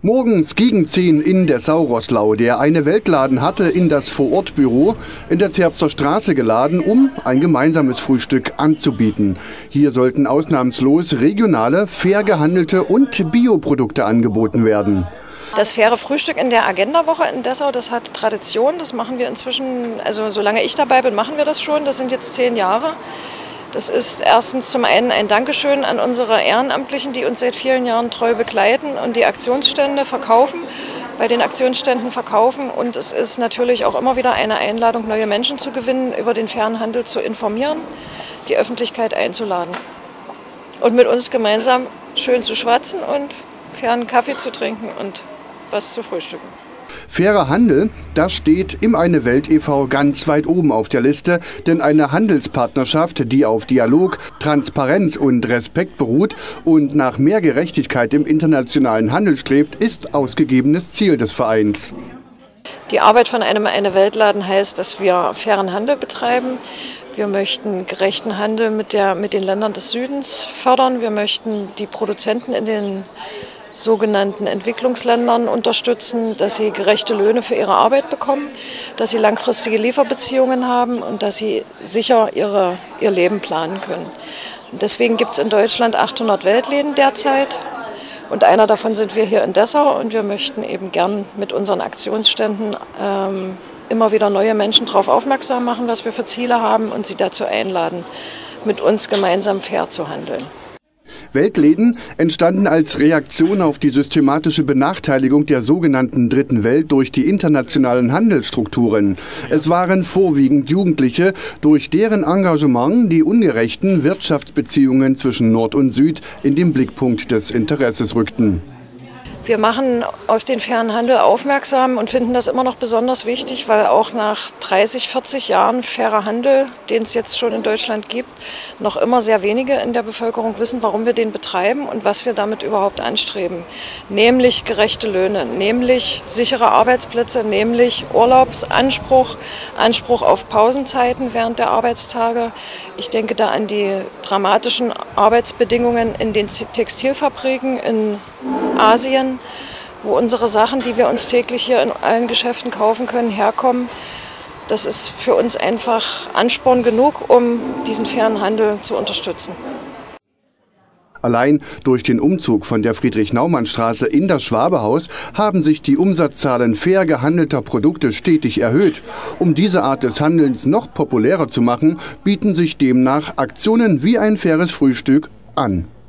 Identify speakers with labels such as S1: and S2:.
S1: Morgens gegen 10 in Dessau-Roßlau. Der Eine Weltladen hatte in das Vorortbüro in der Zerbster Straße geladen, um ein gemeinsames Frühstück anzubieten. Hier sollten ausnahmslos regionale, fair gehandelte und Bioprodukte angeboten werden.
S2: Das faire Frühstück in der Agendawoche in Dessau, das hat Tradition. Das machen wir inzwischen, also solange ich dabei bin, machen wir das schon. Das sind jetzt 10 Jahre. Das ist erstens zum einen ein Dankeschön an unsere Ehrenamtlichen, die uns seit vielen Jahren treu begleiten und die Aktionsstände verkaufen, bei den Aktionsständen verkaufen. Und es ist natürlich auch immer wieder eine Einladung, neue Menschen zu gewinnen, über den fairen Handel zu informieren, die Öffentlichkeit einzuladen und mit uns gemeinsam schön zu schwatzen und fairen Kaffee zu trinken und was zu frühstücken.
S1: Fairer Handel, das steht im Eine Welt e.V. ganz weit oben auf der Liste, denn eine Handelspartnerschaft, die auf Dialog, Transparenz und Respekt beruht und nach mehr Gerechtigkeit im internationalen Handel strebt, ist ausgegebenes Ziel des Vereins.
S2: Die Arbeit von einem Eine Weltladen heißt, dass wir fairen Handel betreiben. Wir möchten gerechten Handel mit den Ländern des Südens fördern. Wir möchten die Produzenten in den sogenannten Entwicklungsländern unterstützen, dass sie gerechte Löhne für ihre Arbeit bekommen, dass sie langfristige Lieferbeziehungen haben und dass sie sicher ihr Leben planen können. Und deswegen gibt es in Deutschland 800 Weltläden derzeit und einer davon sind wir hier in Dessau und wir möchten eben gern mit unseren Aktionsständen immer wieder neue Menschen darauf aufmerksam machen, was wir für Ziele haben und sie dazu einladen, mit uns gemeinsam fair zu handeln.
S1: Weltläden entstanden als Reaktion auf die systematische Benachteiligung der sogenannten Dritten Welt durch die internationalen Handelsstrukturen. Es waren vorwiegend Jugendliche, durch deren Engagement die ungerechten Wirtschaftsbeziehungen zwischen Nord und Süd in den Blickpunkt des Interesses rückten.
S2: Wir machen auf den fairen Handel aufmerksam und finden das immer noch besonders wichtig, weil auch nach 30, 40 Jahren fairer Handel, den es jetzt schon in Deutschland gibt, noch immer sehr wenige in der Bevölkerung wissen, warum wir den betreiben und was wir damit überhaupt anstreben. Nämlich gerechte Löhne, nämlich sichere Arbeitsplätze, nämlich Urlaubsanspruch, Anspruch auf Pausenzeiten während der Arbeitstage. Ich denke da an die dramatischen Arbeitsbedingungen in den Textilfabriken in Asien, wo unsere Sachen, die wir uns täglich hier in allen Geschäften kaufen können, herkommen. Das ist für uns einfach Ansporn genug, um diesen fairen Handel zu unterstützen.
S1: Allein durch den Umzug von der Friedrich-Naumann-Straße in das Schwabehaus haben sich die Umsatzzahlen fair gehandelter Produkte stetig erhöht. Um diese Art des Handelns noch populärer zu machen, bieten sich demnach Aktionen wie ein faires Frühstück an.